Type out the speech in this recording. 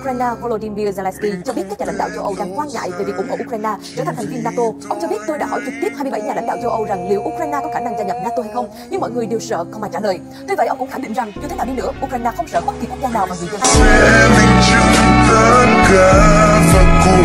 Ukraine Volodymyr Zelensky cho biết các nhà lãnh đạo châu Âu đang quan ngại về việc ủng hộ Ukraine trở thành thành viên NATO. Ông cho biết: tôi đã hỏi trực tiếp 27 nhà lãnh đạo châu Âu rằng liệu Ukraine có khả năng gia nhập NATO hay không, nhưng mọi người đều sợ không ai trả lời. Tuy vậy, ông cũng khẳng định rằng dù thế nào đi nữa, Ukraine không sợ bất kỳ quốc gia nào và người dân.